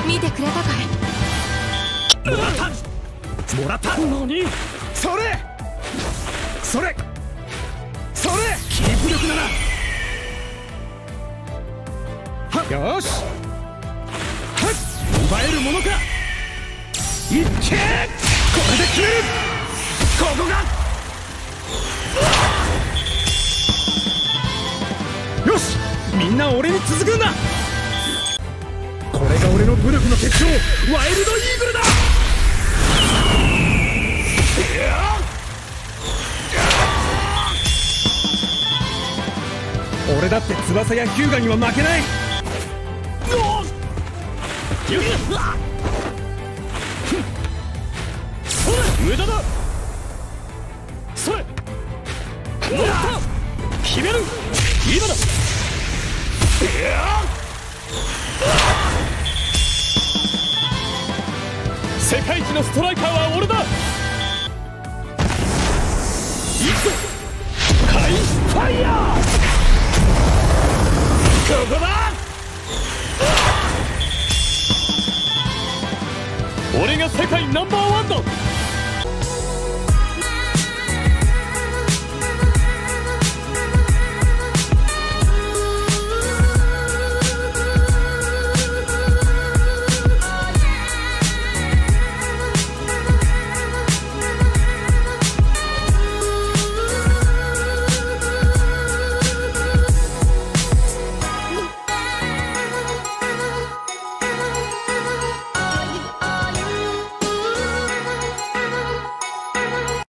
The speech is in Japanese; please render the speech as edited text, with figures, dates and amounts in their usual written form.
見てくれたかい。 もらったもらった。何それそれそれ、キープ力だな。よし、はっ、奪えるものか。いっけー、これで決める。ここがよし、みんな俺に続くんだ。これが俺の武力の結晶、ワイルドイーグルだ。俺だって翼やヒューガには負けない。それ、無駄だ。それ、決める。今だ。世界一のストライカーは俺だ。行くぞ、カイファイヤー。ここだ。俺が世界ナンバーワンだ。